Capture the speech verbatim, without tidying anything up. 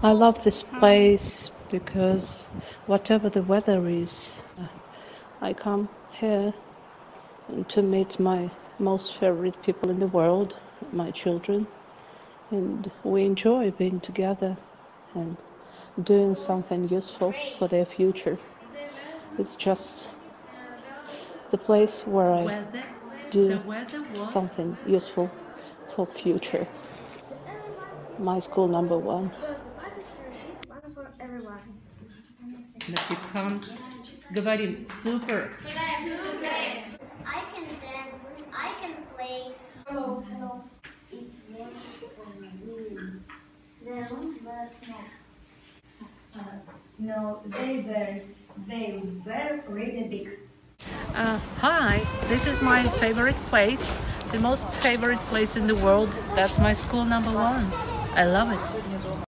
I love this place because whatever the weather is, uh, I come here to meet my most favorite people in the world, my children, and we enjoy being together and doing something useful for their future. It's just the place where I Weather, do the weather was something useful for future. My school number one. Насипхан. Говорим супер. I can dance, I can play. Hello, hello. It was um, the rooms were small. Uh, no, they weren't. They were really big. Uh, hi, this is my favorite place, the most favorite place in the world. That's my school number one. I love it.